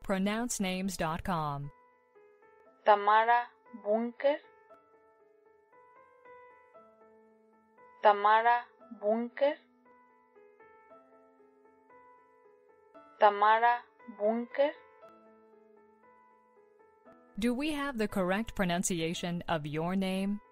pronouncenames.com. Tamara Bunker. Tamara Bunker. Tamara Bunker. Do we have the correct pronunciation of your name?